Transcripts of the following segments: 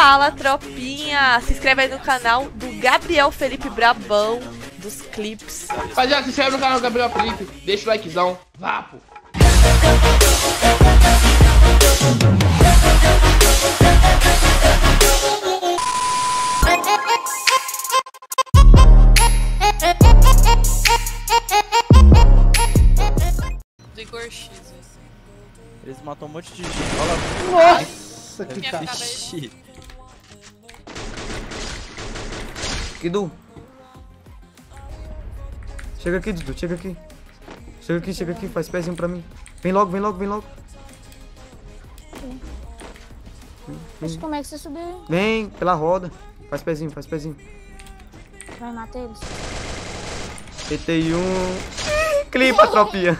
Fala, tropinha! Se inscreve aí no canal do Gabriel Felipe Brabão, dos clipes. Rapaziada, se inscreve no canal do Gabriel Felipe, deixa o likezão, vapo! Do Igor X. Eles matam um monte de gente. Olha. Nossa, que tá. Ixi. Kidu. Chega aqui, Dudu, chega aqui. Chega aqui, faz pezinho pra mim. Vem logo, vem logo, vem logo. Mas como é que você subiu? Vem, pela roda. Faz pezinho, faz pezinho. Vai matar eles. Tentei um. Clipa, tropinha.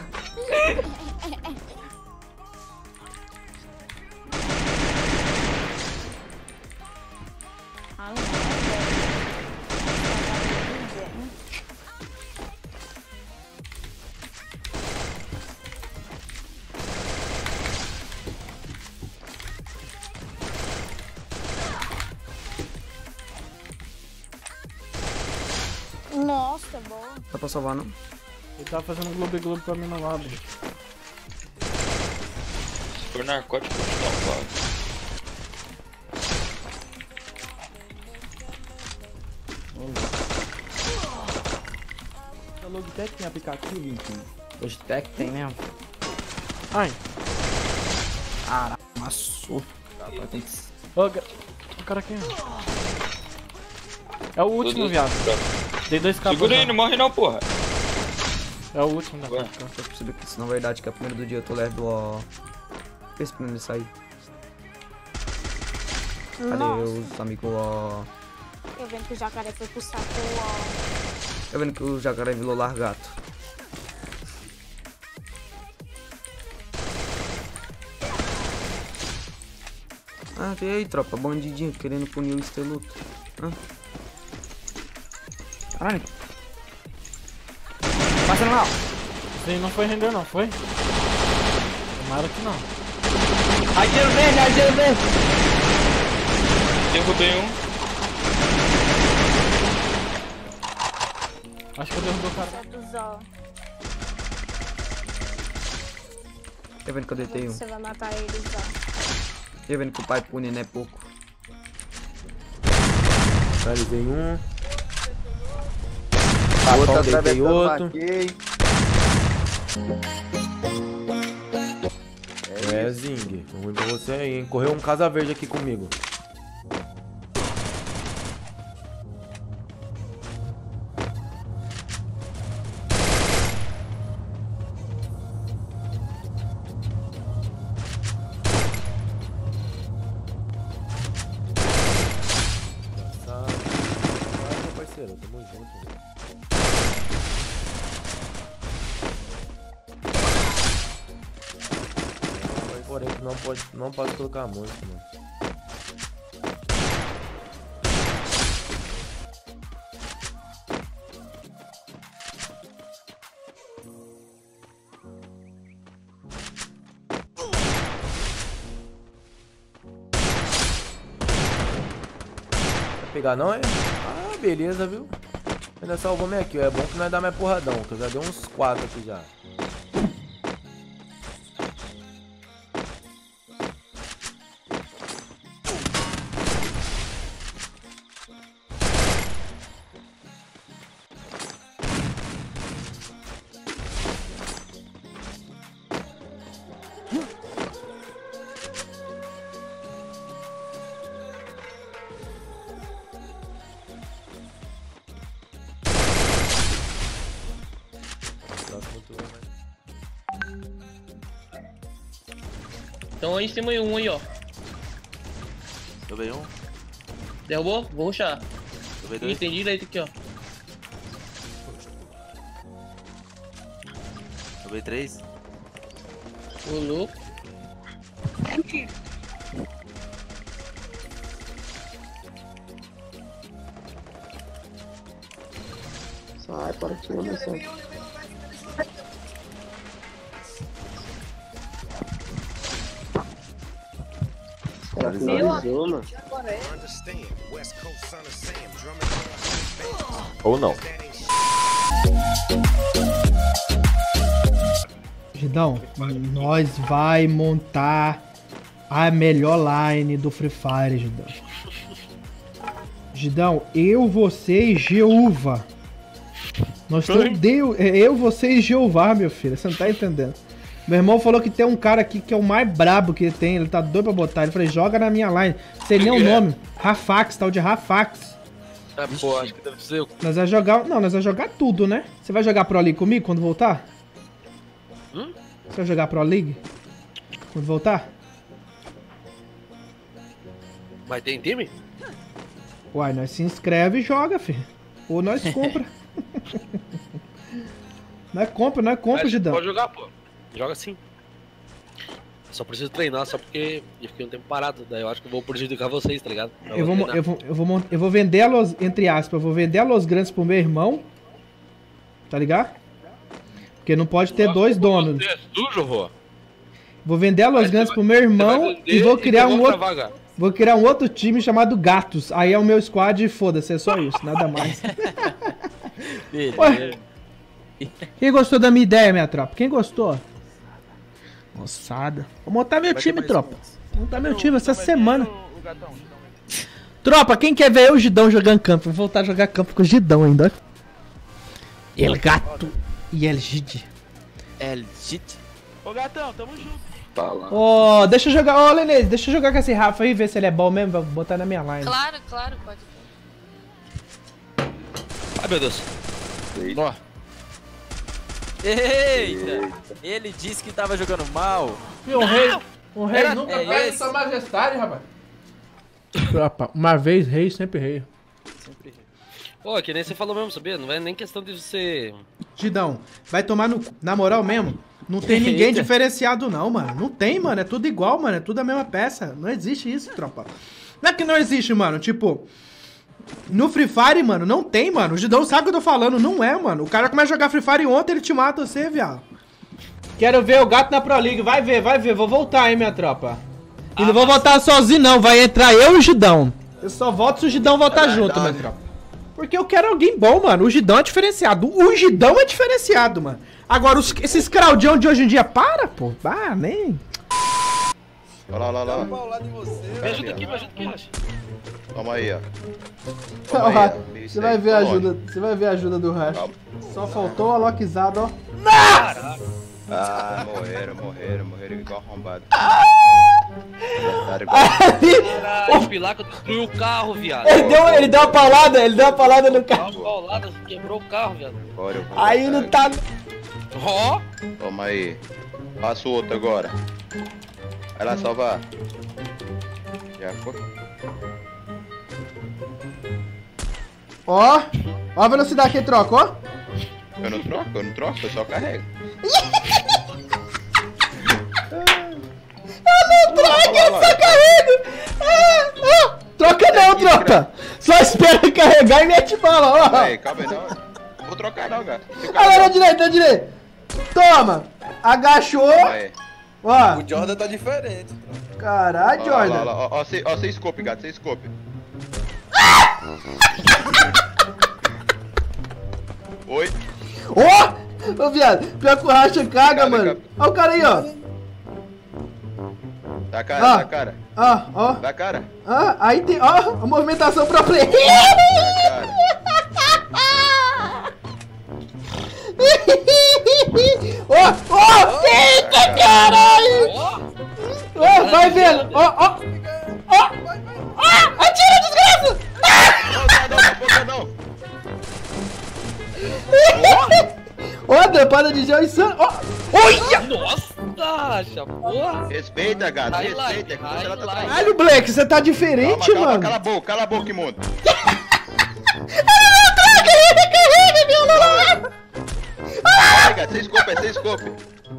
Nossa, boa. Dá pra salvar, não? Ele tá fazendo globo pra mim no lado. Se for narcótico, eu vou te dar um pau. A Logitech tem aplicativo, enfim. Logitech tem mesmo. Ai. Caralho, amassou. Tem que... O cara aqui. É o último, viado. Dei 2 capas. Segura aí, não morre não, porra. É o último da Ué. capa. Eu percebi que isso não é verdade, que é o primeiro do dia eu tô level, ó. Esperando ele sair. Cadê Nossa. os amigos, ó? Eu vendo que o jacaré foi pro saco, ó. Eu vendo que o jacaré virou largato. Ah, vem aí, tropa, bandidinho, querendo punir o Esteluto. Ah. Caralho. Passa lá. Isso aí não foi render não, foi? Tomara que não. Rajeiro verde, rajeiro verde. Derrubei um. Acho que eu derrubei o cara. Certo, Zó. Eu vendo que eu deitei um. Você vai matar eles, ó. Eu vendo que o pai pune não é pouco. Finalizei um. Outra Deitei outro. É, Zing. Tô ruim pra você aí, hein? Correu um casa verde aqui comigo. Parceiro, tamo junto. Porém, não pode colocar a música, mano. Vai pegar não, é? Ah, beleza, viu? Ainda salvou minha kill. É bom que nós dá mais porradão, que eu já dei uns 4 aqui já. Então aí em cima um aí, ó. Derrubei um. Derrubou? Vou rushar. Derrubei dois. Entendi direito aqui, ó. Derrubei três. Ô louco. Sai, para de tirar missão. Ela finalizou, mano. Ou não. Gidão, nós vai montar a melhor line do Free Fire, Gidão. Gidão, eu, você e Jeová. Nós estamos eu, você e Jeová, meu filho. Você não tá entendendo. Meu irmão falou que tem um cara aqui que é o mais brabo que tem. Ele tá doido pra botar. Ele falou, joga na minha line. Sei nem o nome. Rafax, tal de Rafax. Ah, pô, acho que deve ser eu. Nós vai jogar... Não, nós vai jogar tudo, né? Você vai jogar Pro League comigo quando voltar? Você vai jogar Pro League? Quando voltar? Mas tem time? Uai, nós se inscreve e joga, filho. Ou nós compra. Nós compra, Gidão. Pode jogar, pô. Joga sim. Só preciso treinar, só porque eu fiquei um tempo parado. Daí eu acho que eu vou prejudicar vocês, tá ligado? Eu vou vender a Los... Entre aspas, eu vou vender a Los Grandes pro meu irmão. Tá ligado? Porque não pode ter dois donos. Você é sujo, Rô. Vou vender a Los Grandes pro meu irmão e vou criar um outro... Vou criar um outro time chamado Gatos. Aí é o meu squad e foda-se, é só isso, nada mais. Ué, quem gostou da minha ideia, minha tropa? Quem gostou? Moçada. Vou montar meu time, tropa. Vou montar meu time essa semana. Tropa, quem quer ver eu e o Gidão jogando campo? Vou voltar a jogar campo com o Gidão ainda. El Gato e El Gid. El Gid. Ô, Gatão, tamo junto. Ô, deixa eu jogar. Ô, Lenê, deixa eu jogar com esse Rafa aí, ver se ele é bom mesmo. Vou botar na minha line. Claro, pode. Ai, meu Deus. Ó. Eita! Ele disse que tava jogando mal. Um rei nunca perde sua majestade, rapaz. Tropa, uma vez rei, sempre rei. Pô, que nem você falou mesmo, sabia? Não é nem questão de você... Gidão, vai tomar no... Na moral mesmo, não tem ninguém diferenciado não, mano. Não tem, mano. É tudo igual, mano. É tudo a mesma peça. Não existe isso, tropa. Não é que não existe, mano. Tipo... No Free Fire, mano, não tem, mano. O Gidão sabe o que eu tô falando. Não é, mano. O cara começa a jogar Free Fire ontem, ele te mata você, viado. Quero ver o gato na Pro League. Vai ver. Vou voltar, hein, minha tropa. E não vou voltar sozinho, não. Vai entrar eu e o Gidão. Eu só volto se o Gidão voltar junto, minha tropa. Porque eu quero alguém bom, mano. O Gidão é diferenciado. O Gidão é diferenciado, mano. Agora, esses crowdão de hoje em dia, para, pô. Ah, nem... Olha lá. Me ajuda aqui, Racha. Toma aí, ó. Você vai ver a ajuda. Você vai ver a ajuda do Racha. Só faltou a lockzada, ó. Ah, morreram igual arrombado. O Pilaco destruiu o carro, viado. Ele deu uma paulada no carro. Deu uma paulada, quebrou o carro, viado. Aí não tá... Ó! Toma aí. Passa o outro agora. Vai lá salvar. Já foi. Ó a velocidade que ele troca, ó. Eu não troco, eu só carrego. Eu só carrego! Troca não, tropa! Só espera carregar e mete bala, ó! Calma aí, não. Não vou trocar não, gato. Olha lá, na direita! Toma! Agachou! Ó! O Jordan tá diferente. Caralho, Jordan! Ó, sem scope, gato, sem scope. Oi? Ó! Ô, viado! Pior que o Racha caga, mano! Ó o cara aí, ó! Dá cara, dá cara. Ó! Dá cara. Aí tem, ó! A movimentação pra play! Ó! Eita, caralho! Ó, vai vendo! Ó! Atira, desgraça! Não. Ó, trepada de gel insano! Ó! Olha! Nossa, porra! Respeita, gato, respeita. Ela tá traindo. Caralho, Black, você tá diferente, mano! Cala a boca, imundo! Carrega, meu Deus! Vai, gato, sem scope.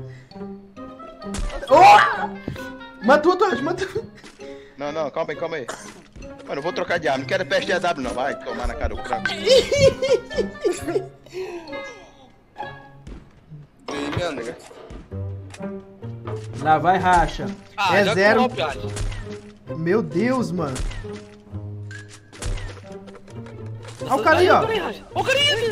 Ó! Matou, Todd, matou! Não, calma aí. Mano, eu vou trocar de arma, não quero peste AW não, vai tomar na cara do frango. Lá vai, Racha. É zero. Meu Meu Deus, mano. Olha o cara aí, ó. Olha o carinha ali.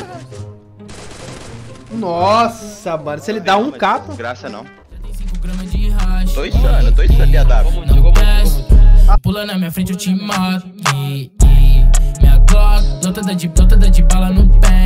Nossa, mano. Se ele dá um capa. Graça não. Tô insano, AW. Jogou muito. Pula na minha frente, eu te mato. Minha Glock, lotada de bala no pé.